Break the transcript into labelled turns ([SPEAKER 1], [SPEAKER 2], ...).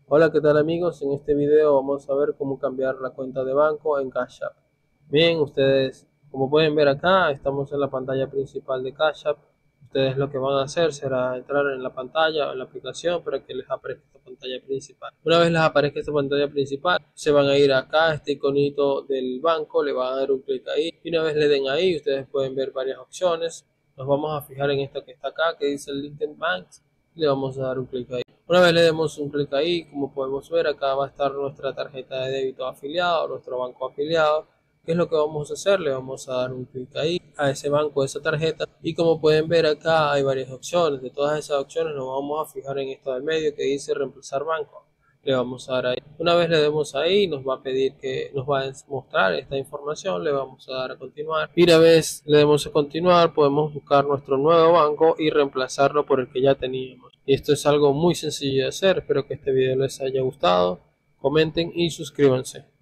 [SPEAKER 1] Hola, ¿qué tal amigos? En este video vamos a ver cómo cambiar la cuenta de banco en Cash App. Bien, ustedes, como pueden ver acá, estamos en la pantalla principal de Cash App. Ustedes lo que van a hacer será entrar en la pantalla o en la aplicación para que les aparezca esta pantalla principal. Una vez les aparezca esta pantalla principal, se van a ir acá a este iconito del banco, le van a dar un clic ahí y una vez le den ahí, ustedes pueden ver varias opciones. Nos vamos a fijar en esta que está acá, que dice Linked Banks, y le vamos a dar un clic ahí. Una vez le demos un clic ahí, como podemos ver, acá va a estar nuestra tarjeta de débito afiliado, nuestro banco afiliado. ¿Qué es lo que vamos a hacer? Le vamos a dar un clic ahí a ese banco, a esa tarjeta, y como pueden ver acá hay varias opciones. De todas esas opciones nos vamos a fijar en esta del medio que dice reemplazar banco. Le vamos a dar ahí. Una vez le demos ahí, nos va a pedir que nos va a mostrar esta información. Le vamos a dar a continuar. Y una vez le demos a continuar, podemos buscar nuestro nuevo banco y reemplazarlo por el que ya teníamos. Y esto es algo muy sencillo de hacer. Espero que este video les haya gustado. Comenten y suscríbanse.